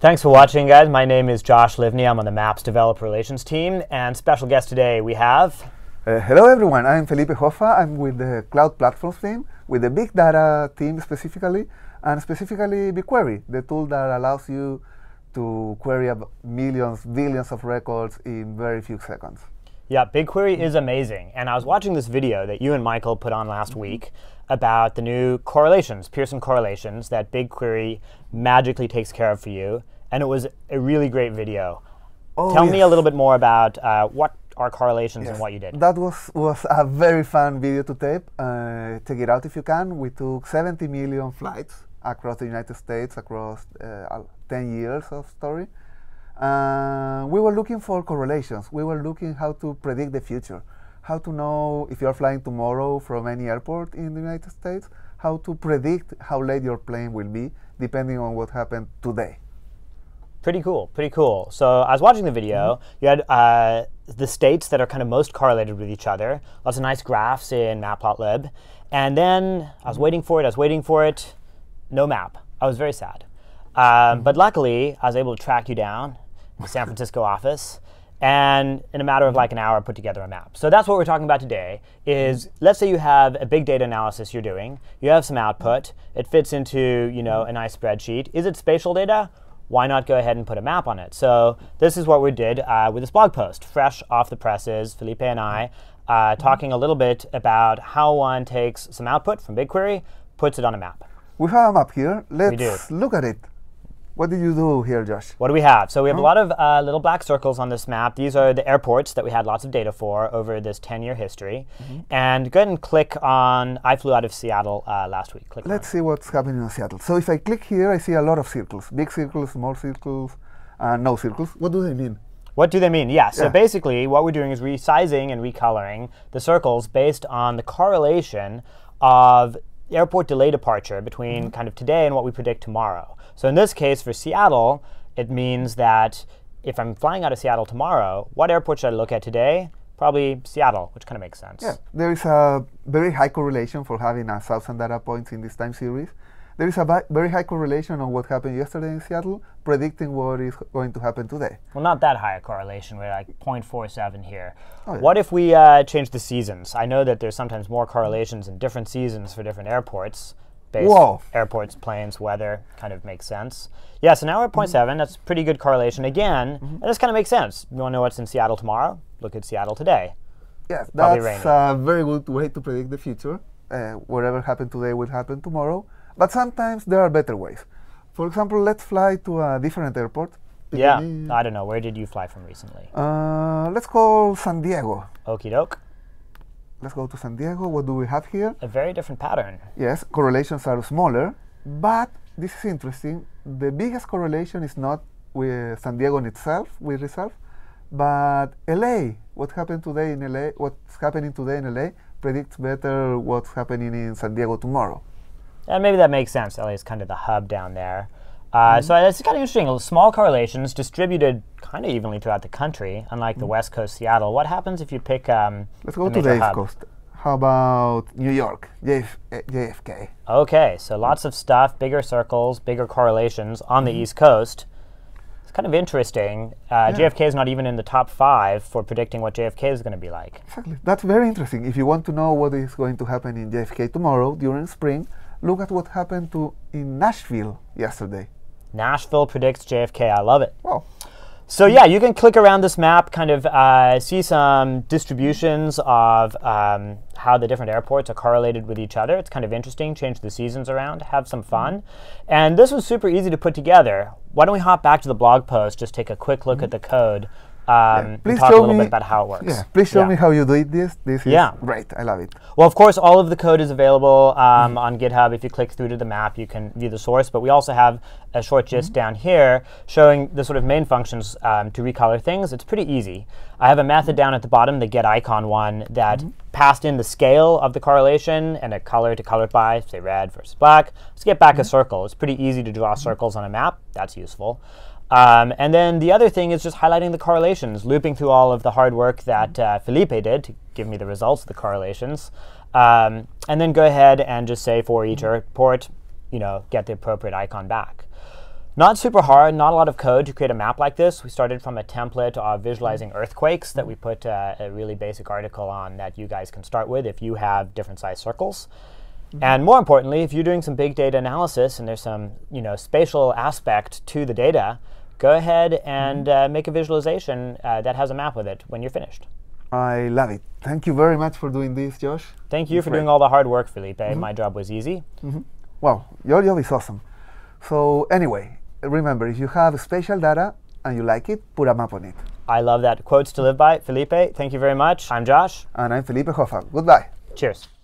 Thanks for watching, guys. My name is Josh Livney. I'm on the Maps Developer Relations team, and special guest today we have... Hello everyone, I'm Felipe Hoffa. I'm with the Cloud Platforms team, with the Big Data team specifically, and specifically BigQuery, the tool that allows you to query millions, billions of records in very few seconds. Yeah, BigQuery is amazing. And I was watching this video that you and Michael put on last week about the new correlations, Pearson correlations, that BigQuery magically takes care of for you. And it was a really great video. Tell me a little bit more about what are correlations and what you did. That was a very fun video to tape. Check it out if you can. We took 70 million flights across the United States, across 10 years of story. We were looking for correlations. We were looking how to predict the future, how to know if you're flying tomorrow from any airport in the United States, how to predict how late your plane will be, depending on what happened today. Pretty cool, pretty cool. So I was watching the video. You had the states that are kind of most correlated with each other, lots of nice graphs in Matplotlib. And then I was waiting for it, no map. I was very sad. But luckily, I was able to track you down in the San Francisco office, and in a matter of like an hour, put together a map. So that's what we're talking about today, is let's say you have a big data analysis you're doing. You have some output. It fits into a nice spreadsheet. Is it spatial data? Why not go ahead and put a map on it? So this is what we did with this blog post, fresh off the presses, Felipe and I, talking a little bit about how one takes some output from BigQuery, puts it on a map. We have a map here. Let's look at it. What did you do here, Josh? What do we have? So we have a lot of little black circles on this map. These are the airports that we had lots of data for over this 10-year history. And go ahead and click on, I flew out of Seattle last week. Let's see what's happening in Seattle. So if I click here, I see a lot of circles. Big circles, small circles, no circles. What do they mean? What do they mean? Yeah, so basically what we're doing is resizing and recoloring the circles based on the correlation of airport delay departure between kind of today and what we predict tomorrow. So in this case, for Seattle, it means that if I'm flying out of Seattle tomorrow, what airport should I look at today? Probably Seattle, which kind of makes sense. Yeah, there is a very high correlation for having 1,000 data points in this time series. There is a very high correlation on what happened yesterday in Seattle, predicting what is going to happen today. Well, not that high a correlation. We're like 0.47 here. Oh, yeah. What if we change the seasons? I know that there's sometimes more correlations in different seasons for different airports. Airports, planes, weather, kind of makes sense. Yeah, so now we're at 0.7. That's pretty good correlation. Again, and this kind of makes sense. You want to know what's in Seattle tomorrow? Look at Seattle today. Yes, that's a very good way to predict the future. Whatever happened today will happen tomorrow. But sometimes there are better ways. For example, let's fly to a different airport. Yeah, I don't know. Where did you fly from recently? Let's call San Diego. Okie doke. Let's go to San Diego. What do we have here? A very different pattern. Yes, correlations are smaller, but this is interesting. The biggest correlation is not with San Diego in itself, with itself, but LA. What happened today in LA? What's happening today in LA predicts better what's happening in San Diego tomorrow. And maybe that makes sense. LA is kind of the hub down there. So it's kind of interesting. Small correlations distributed kind of evenly throughout the country, unlike the West Coast, Seattle. What happens if you pick Let's go to the East Coast. How about New York, JFK? OK, so lots of stuff, bigger circles, bigger correlations on the East Coast. It's kind of interesting. JFK is not even in the top 5 for predicting what JFK is going to be like. Exactly. That's very interesting. If you want to know what is going to happen in JFK tomorrow during spring, look at what happened in Nashville yesterday. Nashville predicts JFK. I love it. Wow. So yeah, you can click around this map, kind of see some distributions of how the different airports are correlated with each other. It's kind of interesting. Change the seasons around, have some fun. And this was super easy to put together. Why don't we hop back to the blog post, just take a quick look at the code, and talk a little bit about how it works. Yeah, please show me how you do this. This is great. I love it. Well, of course, all of the code is available on GitHub. If you click through to the map, you can view the source. But we also have a short gist down here showing the sort of main functions to recolor things. It's pretty easy. I have a method down at the bottom, the getIcon one, that passed in the scale of the correlation and a color to color it by, say red versus black. Let's get back a circle. It's pretty easy to draw circles on a map. That's useful. And then the other thing is just highlighting the correlations, looping through all of the hard work that Felipe did to give me the results of the correlations. And then go ahead and just say for each airport, get the appropriate icon back. Not super hard, not a lot of code to create a map like this. We started from a template of visualizing earthquakes that we put a really basic article on that you guys can start with if you have different size circles. And more importantly, if you're doing some big data analysis and there's some spatial aspect to the data, go ahead and make a visualization that has a map with it when you're finished. I love it. Thank you very much for doing this, Josh. Thank you for doing all the hard work, Felipe. My job was easy. Wow, your job is awesome. So anyway, remember, if you have spatial data and you like it, put a map on it. I love that. Quotes to live by. Felipe, thank you very much. I'm Josh. And I'm Felipe Hoffa. Goodbye. Cheers.